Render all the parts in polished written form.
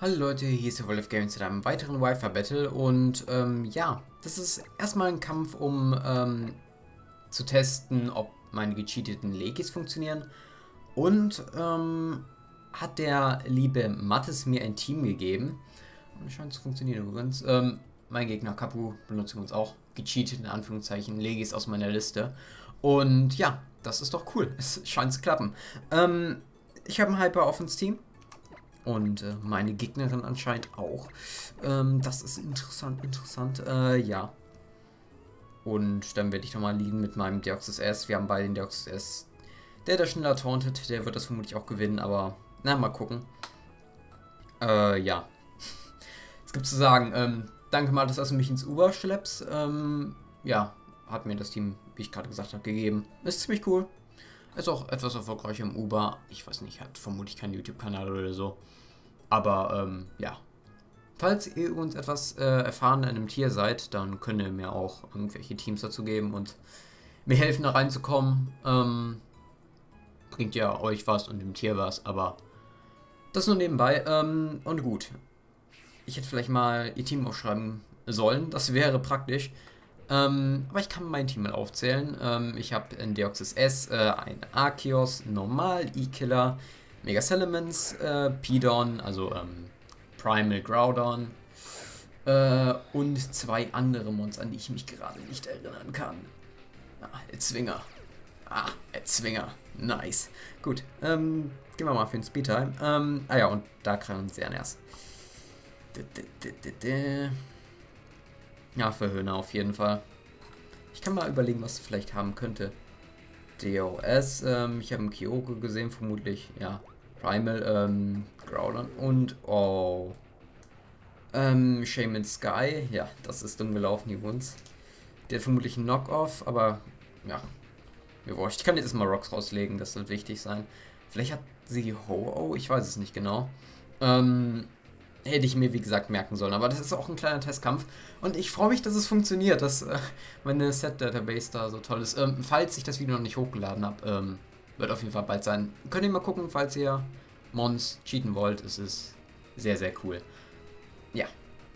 Hallo Leute, hier ist der Wolf Gaming zu einem weiteren Wi-Fi Battle und ja, das ist erstmal ein Kampf, um zu testen, ob meine gecheateten Legis funktionieren, und hat der liebe Mattes mir ein Team gegeben und es scheint zu funktionieren übrigens. Mein Gegner Kapu benutzt übrigens auch gecheatet in Anführungszeichen Legis aus meiner Liste und ja, das ist doch cool, es scheint zu klappen. Ich habe ein Hyper-Offense-Team. Und meine Gegnerin anscheinend auch. Das ist interessant. Ja. Und dann werde ich nochmal liegen mit meinem Deoxys S. Wir haben beide den Deoxys S. Der schneller tauntet, der wird das vermutlich auch gewinnen, aber na, mal gucken. Ja. Es gibt zu sagen, danke mal, dass du mich ins Uber schleppst. Ja, hat mir das Team, wie ich gerade gesagt habe, gegeben. Ist ziemlich cool. Ist auch etwas erfolgreicher im Uber. Ich weiß nicht, hat vermutlich keinen YouTube-Kanal oder so. Aber, ja. Falls ihr übrigens etwas erfahren in einem Tier seid, dann könnt ihr mir auch irgendwelche Teams dazu geben und mir helfen, da reinzukommen. Bringt ja euch was und dem Tier was, aber das nur nebenbei. Und gut. Ich hätte vielleicht mal ihr Team aufschreiben sollen. Das wäre praktisch. Aber ich kann mein Team mal aufzählen. Ich habe ein Deoxys S, ein Arceus, Normal, E-Killer, Mega Salamence, Pidon, also Primal Groudon und zwei andere Monster, an die ich mich gerade nicht erinnern kann. Erzwinger. Erzwinger. Nice. Gut, gehen wir mal für den Speedtime. Ja, und Darkrai und Xerneas. Ja, für Höhner auf jeden Fall. Ich kann mal überlegen, was es vielleicht haben könnte. DOS, ich habe einen Kyogre gesehen, vermutlich, ja. Primal, Groudon und, Shaman Sky, ja, das ist dumm gelaufen hier uns. Der hat vermutlich einen Knock-Off, aber, ja, mir wurscht. Ich kann jetzt mal Rocks rauslegen, das wird wichtig sein. Vielleicht hat sie Ho-Oh, ich weiß es nicht genau. Hätte ich mir, wie gesagt, merken sollen. Aber das ist auch ein kleiner Testkampf. Und ich freue mich, dass es funktioniert, dass meine Set-Database da so toll ist. Falls ich das Video noch nicht hochgeladen habe, wird auf jeden Fall bald sein. Könnt ihr mal gucken, falls ihr Mons cheaten wollt. Es ist sehr, sehr cool. Ja.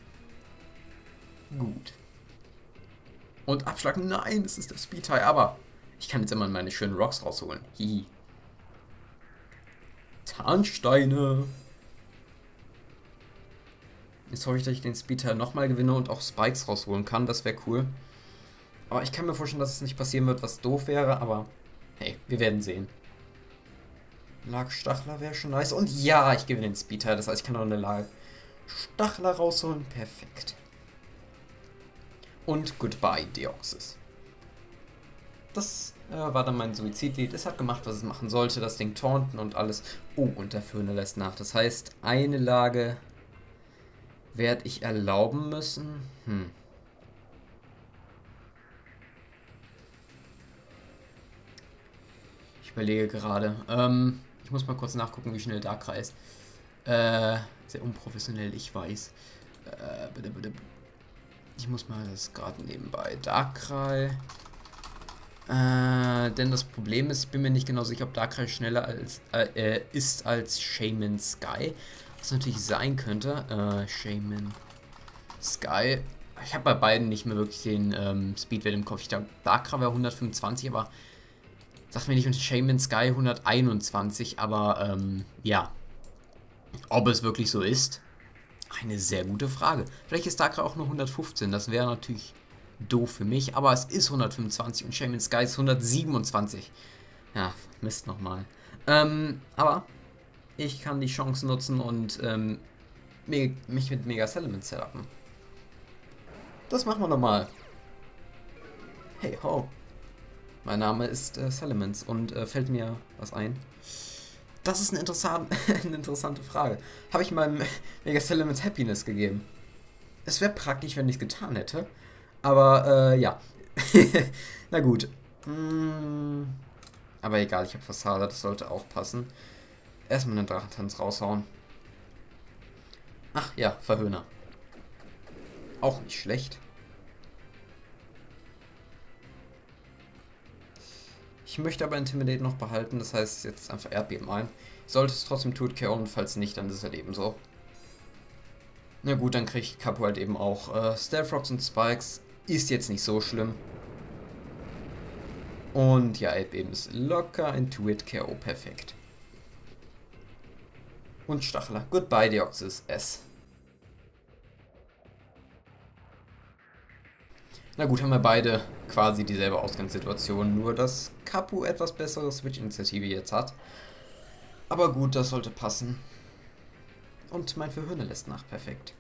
Gut. Und Abschlag, nein, das ist der Speed-Tie. Aber ich kann jetzt immer meine schönen Rocks rausholen. Hihi. Tarnsteine. Jetzt hoffe ich, dass ich den Speedteil nochmal gewinne und auch Spikes rausholen kann. Das wäre cool. Aber ich kann mir vorstellen, dass es nicht passieren wird, was doof wäre. Aber hey, wir werden sehen. Stachler wäre schon nice. Und ja, ich gewinne den Speedteil. Das heißt, ich kann noch eine Stachler rausholen. Perfekt. Und goodbye, Deoxys. Das war dann mein Suizidlied. Es hat gemacht, was es machen sollte. Das Ding taunten und alles. Oh, und der Föhner lässt nach. Das heißt, eine Lage werde ich erlauben müssen. Ich überlege gerade. Ich muss mal kurz nachgucken, wie schnell Darkrai ist. Sehr unprofessionell, ich weiß. Ich muss mal das gerade nebenbei. Darkrai. Denn das Problem ist, ich bin mir nicht genau sicher, ob Darkrai schneller ist als Shaman Sky. Was natürlich sein könnte. Shaman Sky. Ich habe bei beiden nicht mehr wirklich den Speedwert im Kopf. Ich glaube, Darkrai war 125, aber sagt mir nicht, und Shaman Sky 121. Aber ja. Ob es wirklich so ist? Eine sehr gute Frage. Vielleicht ist Darkrai auch nur 115. Das wäre natürlich doof für mich. Aber es ist 125 und Shaman Sky ist 127. Ja, Mist nochmal. Aber ich kann die Chance nutzen und mich mit Mega Salamence setupen. Das machen wir nochmal. Hey ho. Mein Name ist Salamence und fällt mir was ein? Das ist eine interessante Frage. Habe ich meinem Mega Salamence Happiness gegeben? Es wäre praktisch, wenn ich es getan hätte. Aber ja. Na gut. Aber egal, ich habe Fassade, das sollte auch passen. Erstmal einen Drachentanz raushauen. Ach ja, Verhöhner. Auch nicht schlecht. Ich möchte aber Intimidate noch behalten, das heißt jetzt einfach Erdbeben ein. Sollte es trotzdem tut, KO, und falls nicht, dann ist es halt eben so. Na gut, dann kriegt Kapu halt eben auch Stealth Rocks und Spikes. Ist jetzt nicht so schlimm. Und ja, eben ist locker, Intuit, KO, perfekt. Und Stachler. Goodbye, Deoxys S. Na gut, haben wir beide quasi dieselbe Ausgangssituation, nur dass Kapu etwas bessere Switch-Initiative jetzt hat. Aber gut, das sollte passen. Und mein Verhöhner lässt nach, perfekt.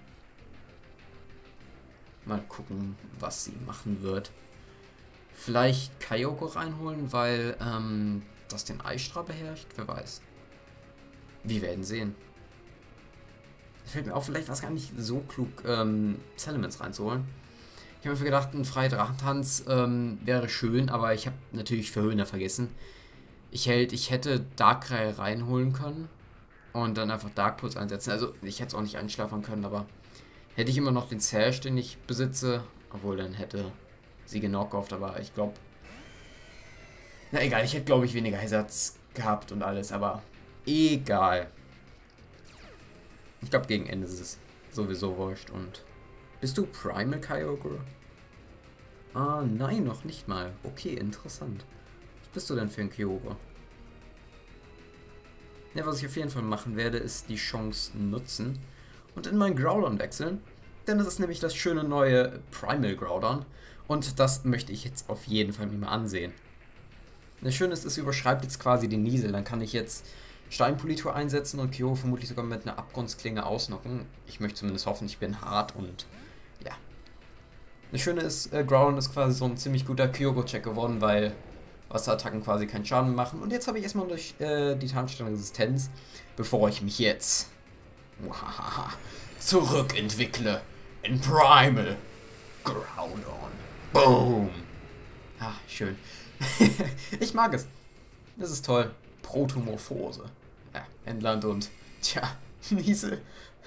Mal gucken, was sie machen wird. Vielleicht Kyoko reinholen, weil das den Eisstrahl beherrscht, wer weiß. Wir werden sehen. Fällt mir auch vielleicht was gar nicht so klug, Salamence reinzuholen. Ich habe mir gedacht, ein freier Drachentanz wäre schön, aber ich habe natürlich Verhöhner vergessen. Ich hätte Darkrai reinholen können und dann einfach Dark Pulse einsetzen. Also ich hätte es auch nicht einschlafen können, aber hätte ich immer noch den Sash, den ich besitze, obwohl dann hätte sie genockt, aber ich glaube... Na egal, ich hätte glaube ich weniger Ersatz gehabt und alles, aber egal. Ich glaube gegen Ende ist es sowieso wurscht und... Bist du Primal Kyogre? Ah, nein, noch nicht mal. Okay, interessant. Was bist du denn für ein Kyogre? Ja, was ich auf jeden Fall machen werde, ist die Chance nutzen und in meinen Groudon wechseln. Denn das ist nämlich das schöne neue Primal Groudon. Und das möchte ich jetzt auf jeden Fall mir mal ansehen. Das Schöne ist, es überschreibt jetzt quasi den Niesel. Dann kann ich jetzt Steinpolitur einsetzen und Kyogre vermutlich sogar mit einer Abgrundsklinge ausnocken. Ich möchte zumindest hoffen, ich bin hart und ja. Das Schöne ist, Groudon ist quasi so ein ziemlich guter Kyogre-Check geworden, weil Wasserattacken quasi keinen Schaden machen. Und jetzt habe ich erstmal durch die Tarnstein-Resistenz, bevor ich mich jetzt zurückentwickle in Primal Groudon. Boom! Ah, schön. Ich mag es. Das ist toll. Protomorphose. Ja, Endland und tja, Niesel.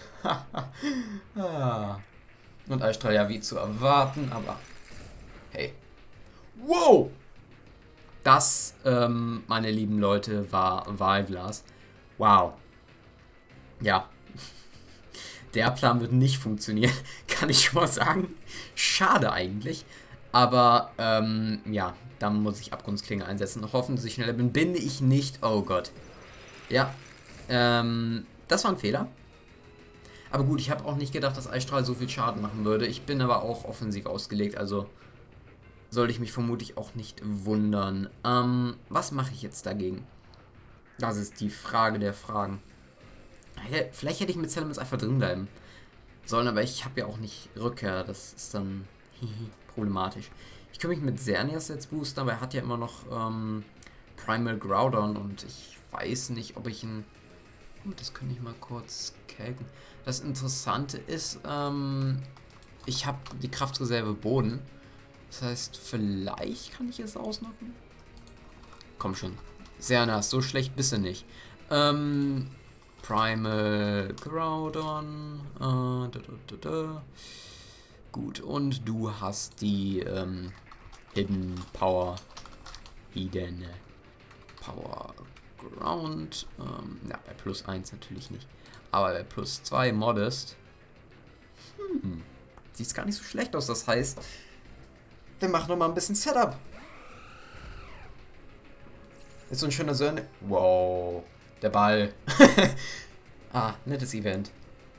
Und Eisstrahl ja wie zu erwarten, aber hey. Wow! Das, meine lieben Leute, war Wahlglas. Wow. Ja. Der Plan wird nicht funktionieren, kann ich schon mal sagen. Schade eigentlich. Aber, ja, dann muss ich Abgrundsklinge einsetzen. Hoffen, dass ich schneller bin. Bin ich nicht. Oh Gott. Ja. Das war ein Fehler. Aber gut, ich habe auch nicht gedacht, dass Eisstrahl so viel Schaden machen würde. Ich bin aber auch offensiv ausgelegt, also sollte ich mich vermutlich auch nicht wundern. Was mache ich jetzt dagegen? Das ist die Frage der Fragen. Vielleicht hätte ich mit Salamence einfach drin bleiben sollen, aber ich habe ja auch nicht Rückkehr. Das ist dann problematisch. Ich kann mich mit Xerneas jetzt boosten, aber er hat ja immer noch Primal Groudon und ich weiß nicht, ob ich ihn... Das könnte ich mal kurz calken. Das Interessante ist, ich habe die Kraftreserve Boden. Das heißt, vielleicht kann ich es ausnocken. Komm schon. Xerneas, so schlecht bist du nicht. Primal Groudon. Gut, und du hast die Hidden Power Ground. Ja, bei plus 1 natürlich nicht. Aber bei plus 2 Modest. Sieht gar nicht so schlecht aus. Das heißt, wir machen noch mal ein bisschen Setup. Ist so ein schöner Söhne. Wow. Der Ball. Ah, nettes Event.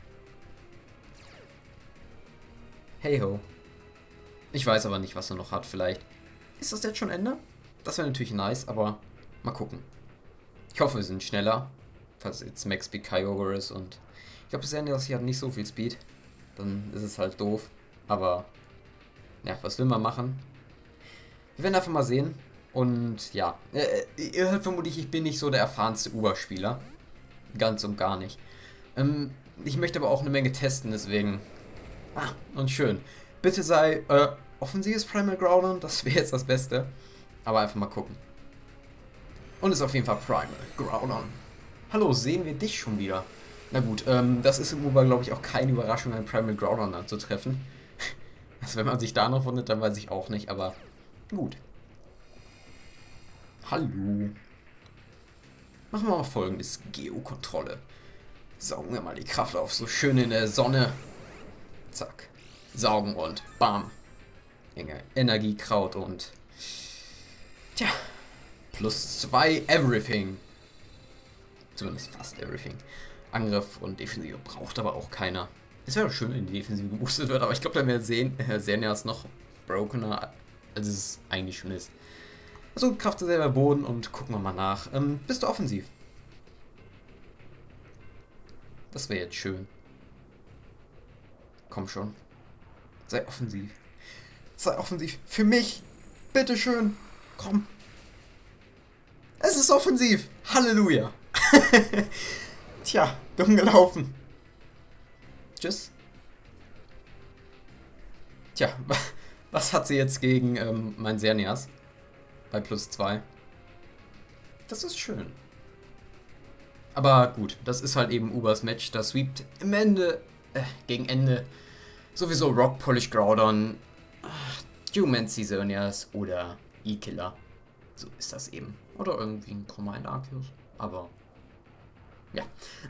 Hey ho. Ich weiß aber nicht, was er noch hat. Vielleicht. Ist das jetzt schon Ende? Das wäre natürlich nice, aber mal gucken. Ich hoffe, wir sind schneller. Falls jetzt Max Speed Kyogre ist und ich glaube, das hier hat nicht so viel Speed. Dann ist es halt doof. Aber ja, was will man machen? Wir werden einfach mal sehen. Und ja, ihr hört vermutlich, ich bin nicht so der erfahrenste Uber-Spieler. Ganz und gar nicht. Ich möchte aber auch eine Menge testen, deswegen... Ah, und schön. Bitte sei offensives Primal Groudon, das wäre jetzt das Beste. Aber einfach mal gucken. Und ist auf jeden Fall Primal Groudon. Hallo, sehen wir dich schon wieder? Na gut, das ist im Uber, glaube ich, auch keine Überraschung, einen Primal Groudon anzutreffen. Also wenn man sich da noch wundert, dann weiß ich auch nicht, aber gut. Hallo. Machen wir mal folgendes. Geokontrolle. Saugen wir mal die Kraft auf, so schön in der Sonne. Zack. Saugen und bam. Energiekraut und... Tja. +2 Everything. Zumindest fast Everything. Angriff und Defensive braucht aber auch keiner. Es wäre doch schön, wenn die Defensive geboostet wird, aber ich glaube, dann wäre Xerneas noch brokener, als es eigentlich schon ist. Also Kraft selber Boden und gucken wir mal nach. Bist du offensiv? Das wäre jetzt schön. Komm schon. Sei offensiv. Sei offensiv. Für mich. Bitteschön. Komm. Es ist offensiv. Halleluja. Tja, dumm gelaufen. Tschüss. Tja, was hat sie jetzt gegen mein Xerneas? Bei +2. Das ist schön. Aber gut, das ist halt eben Ubers Match. Das sweept im Ende, gegen Ende, sowieso Rock, Polish Groudon, Geomancy Xerneas oder E-Killer. So ist das eben. Oder irgendwie ein Combined Arceus. Aber, ja.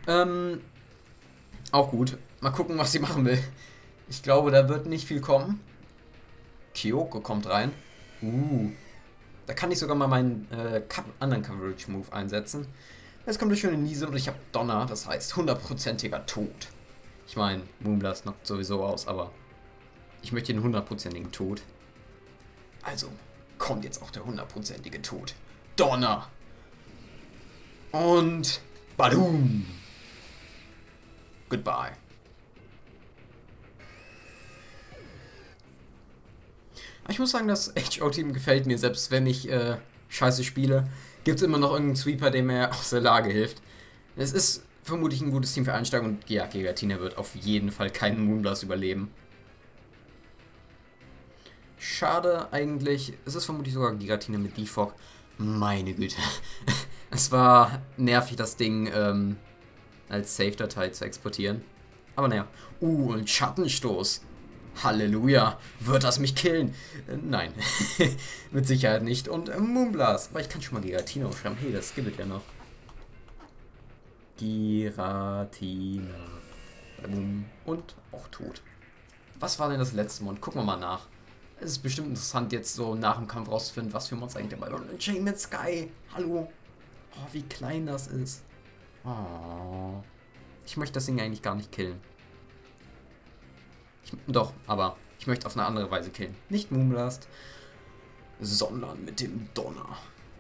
Auch gut. Mal gucken, was sie machen will. Ich glaube, da wird nicht viel kommen. Kyoko kommt rein. Da kann ich sogar mal meinen anderen Coverage-Move einsetzen. Jetzt kommt eine schöne Niese und ich habe Donner, das heißt 100%iger Tod. Ich meine, Moonblast knockt sowieso aus, aber ich möchte den 100%igen Tod. Also kommt jetzt auch der 100%ige Tod. Donner! Und Badum! Goodbye. Ich muss sagen, das HO-Team gefällt mir, selbst wenn ich scheiße spiele. Gibt es immer noch irgendeinen Sweeper, der mir aus der Lage hilft. Es ist vermutlich ein gutes Team für Einsteiger und ja, Giratina wird auf jeden Fall keinen Moonblast überleben. Schade eigentlich. Es ist vermutlich sogar Giratina mit Defog. Meine Güte. Es war nervig, das Ding als Save-Datei zu exportieren. Aber naja. Und Schattenstoß. Halleluja. Wird das mich killen? Nein. Mit Sicherheit nicht. Und Moonblast. Aber ich kann schon mal Giratina schreiben. Hey, das gibt es ja noch. Giratina. Und auch tot. Was war denn das letzte Mal? Gucken wir mal nach. Es ist bestimmt interessant, jetzt so nach dem Kampf rauszufinden, was für Monster eigentlich dabei waren. Und Shaman Sky. Hallo. Oh, wie klein das ist. Oh. Ich möchte das Ding eigentlich gar nicht killen. Doch, aber ich möchte auf eine andere Weise killen. Nicht Moonblast, sondern mit dem Donner.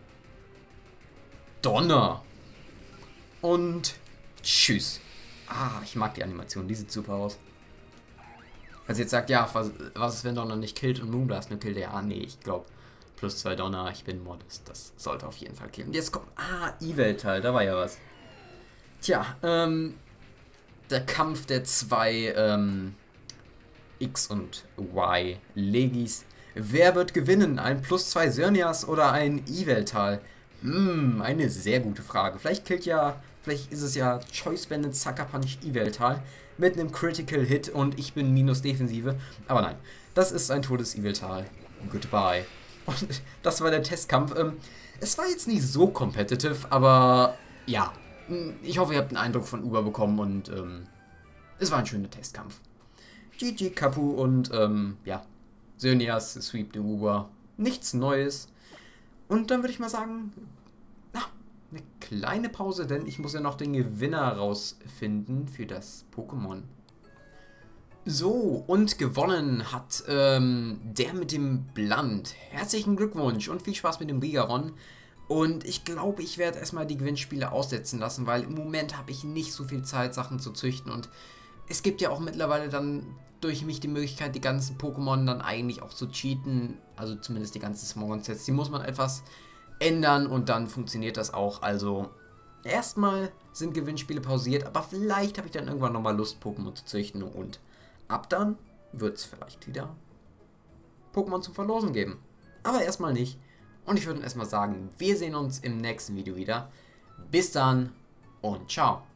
Donner! Und tschüss. Ich mag die Animation, die sieht super aus. Also jetzt sagt, ja, was ist, wenn Donner nicht killt und Moonblast nur killt? Ja, nee, ich glaube, +2 Donner, ich bin modest. Das sollte auf jeden Fall killen. Und jetzt kommt, E-Welt-Teil, da war ja was. Tja, der Kampf der zwei, X und Y Legis. Wer wird gewinnen? Ein +2 Xerneas oder ein E-Weltal? Eine sehr gute Frage. Vielleicht ist es ja Choice Bandit Sucker Punch E-Weltal mit einem Critical Hit und ich bin minus Defensive. Aber nein, das ist ein totes E-Weltal. Goodbye. Und das war der Testkampf. Es war jetzt nicht so competitive, aber ja. Ich hoffe, ihr habt einen Eindruck von Uber bekommen und es war ein schöner Testkampf. GG Kapu und ja, Xerneas sweep den Uber. Nichts Neues. Und dann würde ich mal sagen, eine kleine Pause, denn ich muss ja noch den Gewinner rausfinden für das Pokémon. So, und gewonnen hat der mit dem Blunt. Herzlichen Glückwunsch und viel Spaß mit dem Rigaron. Und ich glaube, ich werde erstmal die Gewinnspiele aussetzen lassen, weil im Moment habe ich nicht so viel Zeit, Sachen zu züchten. Und es gibt ja auch mittlerweile dann durch mich die Möglichkeit, die ganzen Pokémon dann eigentlich auch zu cheaten. Also zumindest die ganzen Smogon-Sets. Die muss man etwas ändern und dann funktioniert das auch. Also erstmal sind Gewinnspiele pausiert, aber vielleicht habe ich dann irgendwann nochmal Lust, Pokémon zu züchten. Und ab dann wird es vielleicht wieder Pokémon zum Verlosen geben. Aber erstmal nicht. Und ich würde erstmal sagen, wir sehen uns im nächsten Video wieder. Bis dann und ciao.